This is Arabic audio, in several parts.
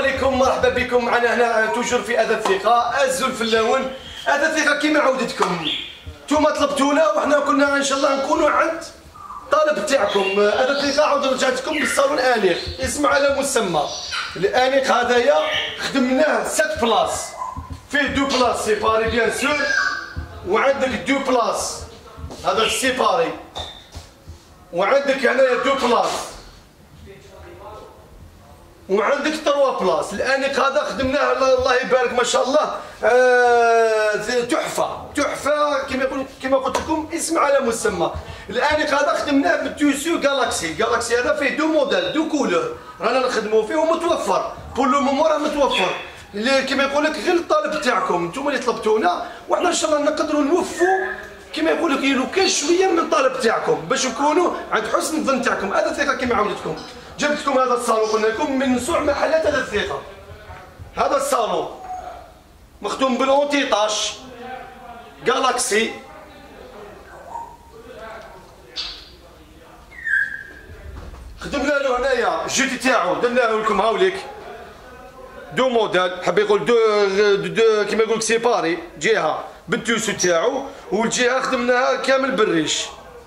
عليكم، مرحبا بكم معنا هنا توجور في هذا الثقة الزول في اللون. هذا الثقة كيما عودتكم نتوما طلبتونا وحنا كنا ان شاء الله نكونوا عند طالب تاعكم. هذا الثقة عاود رجعتكم بالصالون انيق، اسم على مسمى. الانيق هذايا خدمناه 7 بلاص، فيه 2 بلاص سيباري بيان سور، وعندك 2 بلاص هذا السيباري، وعندك هنايا 2 بلاص، وعندك 3 بلاص. الانيق هذا خدمناه الله يبارك ما شاء الله، تحفه كما قلت لكم اسم على مسمى. الانيق هذا خدمناه بالتيسيو جالاكسي هذا فيه 2 موديل 2 كولور رانا نخدموا فيه ومتوفر بور لو مومون، راه متوفر كما يقول لك غير الطلب تاعكم نتوما اللي طلبتونا، وحنا ان شاء الله نقدروا نوفوا كما يقول لك لو كان شويه من الطلب تاعكم باش نكونوا عند حسن الظن تاعكم. هذا الثقه كما عودتكم جبت لكم هذا الصالون، قلنا لكم من نسوع محلات هذا الثقه. هذا الصالون مخدوم بالونتي طاش جالاكسي، خدمنا له هنايا الجيتي تاعو درناه لكم هاوليك 2 موديل، حاب يقول دو كيما يقول لك سيباري، جهه بالتيسو تاعو والجهه خدمناها كامل بالريش.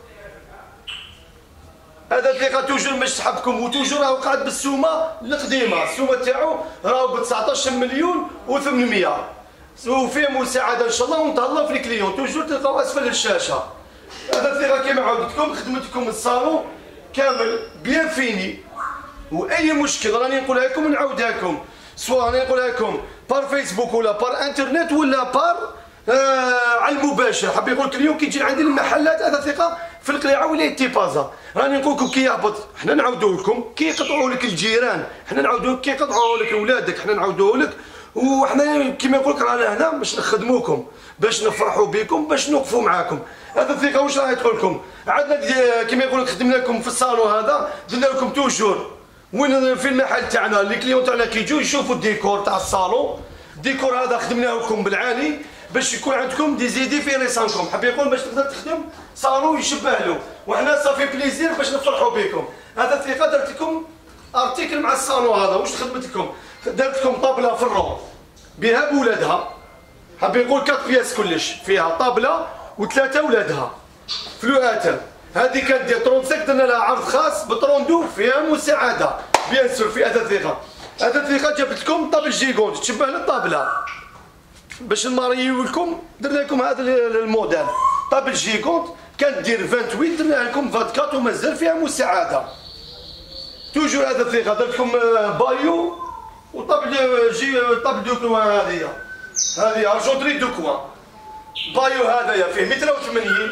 هذا الثقة توجور باش تحبكم وتوجور راهو قاعد بالسومه القديمه، السومه تاعو راهو ب 19 مليون و800، وفيه مساعده ان شاء الله ونتهلاو في الكليون، توجور تلقاو اسفل الشاشه. هذا الثقة كيما عودتكم خدمتكم الصالون كامل بيان فيني، واي مشكل راني نقولها لكم ونعاودها لكم، سواء راني نقولها لكم بار فيسبوك ولا بار انترنت ولا بار على المباشر. حاب يقول لك اليوم كي تجي عندي المحلات هذا ثقة في القليعه ولايه تيبازا، راني نقول لكم كي يهبط حنا نعاودوه لكم، كي يقطعوا لك الجيران حنا نعاودوه لك، كي يقطعوا لك اولادك حنا نعاودوه لك، وحنا كيما نقول لك رانا هنا باش نخدموكم، باش نفرحوا بكم، باش نوقفوا معاكم. هذا الثقة واش راح يدخل لكم عندنا كيما يقول لك خدمنا لكم في الصالون هذا، درنا لكم توجور وين في المحل تاعنا لي كليون تاعنا كي يجوا يشوفوا الديكور تاع الصالون. الديكور هذا خدمناه لكم بالعالي باش يكون عندكم دي زيدي في ريسانكم، حاب يقول باش تقدر تخدم صالون يشبه له، وحنا صافي بليزير باش نفرحوا بكم. هذا الثقة درت لكم ارتيكل مع الصالون هذا، واش خدمت لكم درت لكم طابله في الرون بها بولادها، حاب يقول 4 بياس كلش فيها طابله و3 ولادها فلواتر. هذه كانت ديال 35 درنا لها عرض خاص ب 32 فيها مساعده بيان سور في هذا الثقة. هذا الثقة جبت لكم طابل جيغونت تشبه للطابله باش نماريو لكم، درنا لكم هذا الموديل طابل جيغونت كانت دير 28 درنا لكم 24 ومازال فيها مساعده. توجور هذا الثقة درت لكم بايو وطابل طابل دو كوا، هذه ارجونتري دو كوا، بايو هذايا فيه 180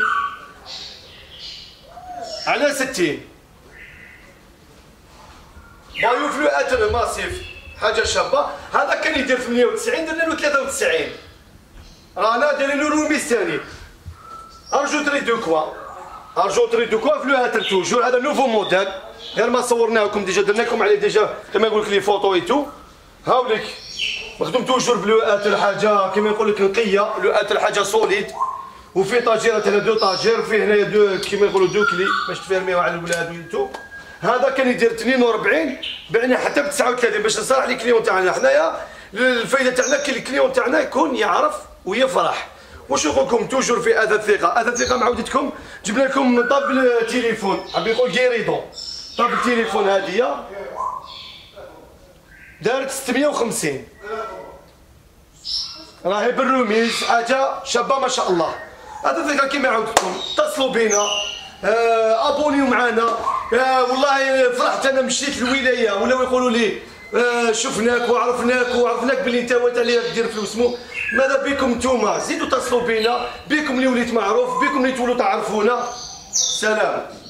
على 60، بايو فلواتر ماسيف حاجه شابه. هذا كان يدير 98 درنا له 93، رانا دايرين له روميس ثاني ارجونتري دو كوا فلواتر توجور. هذا نوفو موديل غير ما صورناه لكم ديجا، درنا لكم عليه ديجا كما يقول لك لي فوتو اي تو، هاوليك مخدوم توجور بلواتر حاجه كما يقول لك نقيه، لواتر حاجه سوليد، وفي طاجيرات هنا 2 طاجير، فيه هنايا 2 كما يقولوا 2 كلي باش تفرميو على الولاد وانتو. هذا كان يدير 42 بعنا حتى ب 39 باش نصرح لي كليون تاعنا حنايا. الفايده تاعنا كي الكليون تاعنا يكون يعرف ويفرح. واش نقول لكم توجور في هذا الثقة. هذا الثقة معودتكم جبنا لكم طابل تليفون، حاب يقول غيريدون طابل تليفون هذه دارت 650 راهي بالروميز حاجه شابه ما شاء الله. هذا الثقة كيما عودتكم اتصلوا بينا، ابونيو معنا. والله فرحت انا مشيت الولايه ولاو يقولوا لي شفناك وعرفناك باللي انت هو اللي دير فلوس. ماذا بكم نتوما زيدوا اتصلوا بينا، بكم اللي وليت معروف، بكم اللي تولوا تعرفونا. سلام.